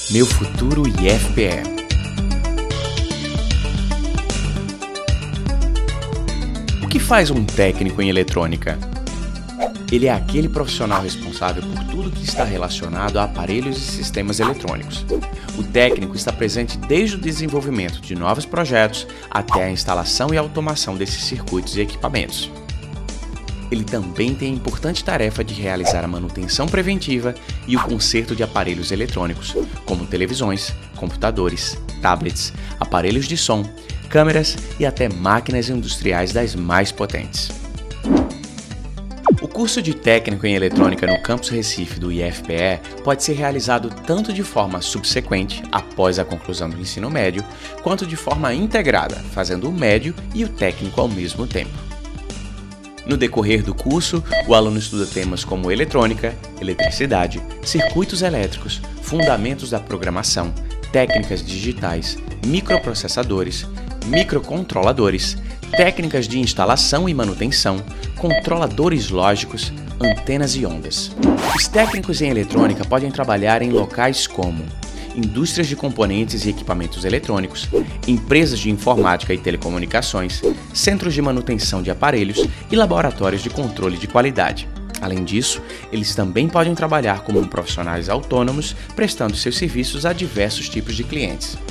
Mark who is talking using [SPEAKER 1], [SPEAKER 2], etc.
[SPEAKER 1] Meu futuro IFPE. O que faz um técnico em eletrônica? Ele é aquele profissional responsável por tudo que está relacionado a aparelhos e sistemas eletrônicos. O técnico está presente desde o desenvolvimento de novos projetos até a instalação e automação desses circuitos e equipamentos. Ele também tem a importante tarefa de realizar a manutenção preventiva e o conserto de aparelhos eletrônicos, como televisões, computadores, tablets, aparelhos de som, câmeras e até máquinas industriais das mais potentes. O curso de técnico em eletrônica no Campus Recife do IFPE pode ser realizado tanto de forma subsequente, após a conclusão do ensino médio, quanto de forma integrada, fazendo o médio e o técnico ao mesmo tempo. No decorrer do curso, o aluno estuda temas como eletrônica, eletricidade, circuitos elétricos, fundamentos da programação, técnicas digitais, microprocessadores, microcontroladores, técnicas de instalação e manutenção, controladores lógicos, antenas e ondas. Os técnicos em eletrônica podem trabalhar em locais como indústrias de componentes e equipamentos eletrônicos, empresas de informática e telecomunicações, centros de manutenção de aparelhos e laboratórios de controle de qualidade. Além disso, eles também podem trabalhar como profissionais autônomos, prestando seus serviços a diversos tipos de clientes.